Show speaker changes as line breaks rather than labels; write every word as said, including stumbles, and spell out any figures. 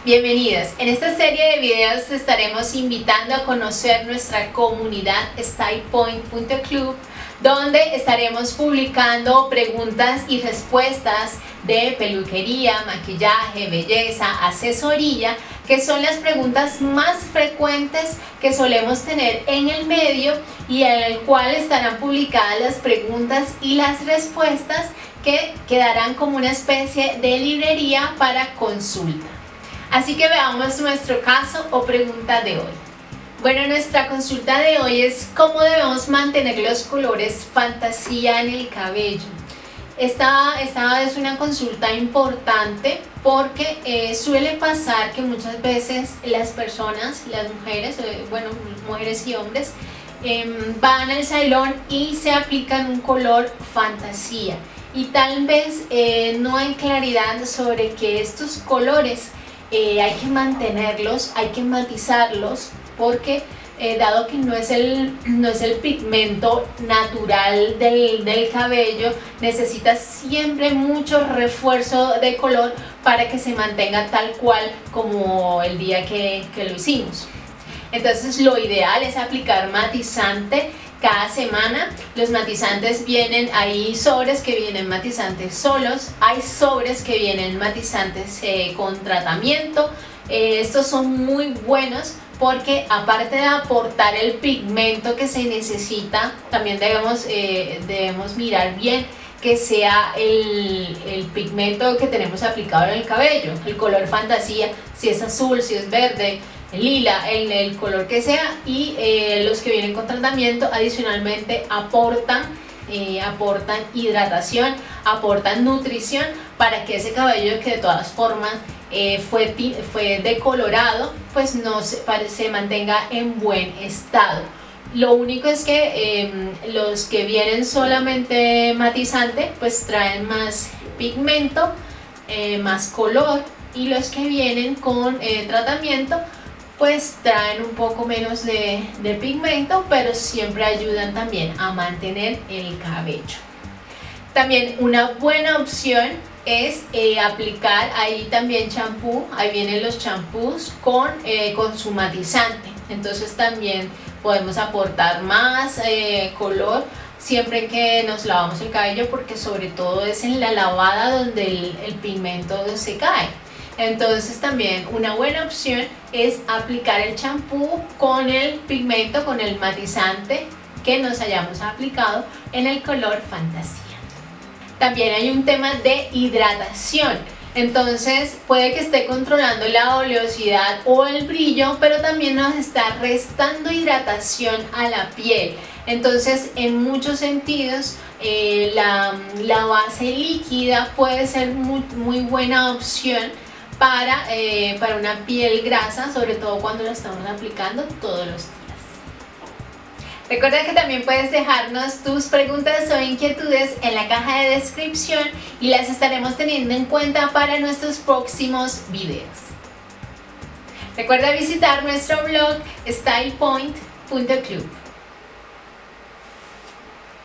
Bienvenidos. En esta serie de videos te estaremos invitando a conocer nuestra comunidad style point punto club, donde estaremos publicando preguntas y respuestas de peluquería, maquillaje, belleza, asesoría, que son las preguntas más frecuentes que solemos tener en el medio y en el cual estarán publicadas las preguntas y las respuestas que quedarán como una especie de librería para consulta. Así que veamos nuestro caso o pregunta de hoy. Bueno, nuestra consulta de hoy es cómo debemos mantener los colores fantasía en el cabello. Esta, esta es una consulta importante porque eh, suele pasar que muchas veces las personas, las mujeres, eh, bueno, mujeres y hombres, eh, van al salón y se aplican un color fantasía. Y tal vez eh, no hay claridad sobre que estos colores eh, hay que mantenerlos, hay que matizarlos, porque eh, dado que no es el, no es el pigmento natural del, del cabello, necesita siempre mucho refuerzo de color para que se mantenga tal cual como el día que, que lo hicimos. Entonces lo ideal es aplicar matizante cada semana. Los matizantes vienen, hay sobres que vienen matizantes solos, hay sobres que vienen matizantes eh, con tratamiento. Eh, estos son muy buenos porque aparte de aportar el pigmento que se necesita, también debemos, eh, debemos mirar bien que sea el, el pigmento que tenemos aplicado en el cabello, el color fantasía, si es azul, si es verde, el lila, el, el color que sea, y eh, los que vienen con tratamiento adicionalmente aportan, eh, aportan hidratación, aportan nutrición para que ese cabello que de todas formas eh, fue, fue decolorado, pues no se, se mantenga en buen estado. Lo único es que eh, los que vienen solamente matizante pues traen más pigmento, eh, más color, y los que vienen con eh, tratamiento pues traen un poco menos de, de pigmento, pero siempre ayudan también a mantener el cabello. También una buena opción es eh, aplicar ahí también champú, ahí vienen los champús con, eh, con su matizante, entonces también podemos aportar más eh, color siempre que nos lavamos el cabello, porque sobre todo es en la lavada donde el, el pigmento se cae. Entonces también una buena opción es aplicar el champú con el pigmento, con el matizante que nos hayamos aplicado en el color fantasía. También hay un tema de hidratación. Entonces puede que esté controlando la oleosidad o el brillo, pero también nos está restando hidratación a la piel. Entonces en muchos sentidos eh, la, la base líquida puede ser muy, muy buena opción para, eh, para una piel grasa, sobre todo cuando la estamos aplicando todos los días. Recuerda que también puedes dejarnos tus preguntas o inquietudes en la caja de descripción y las estaremos teniendo en cuenta para nuestros próximos videos. Recuerda visitar nuestro blog style point punto club.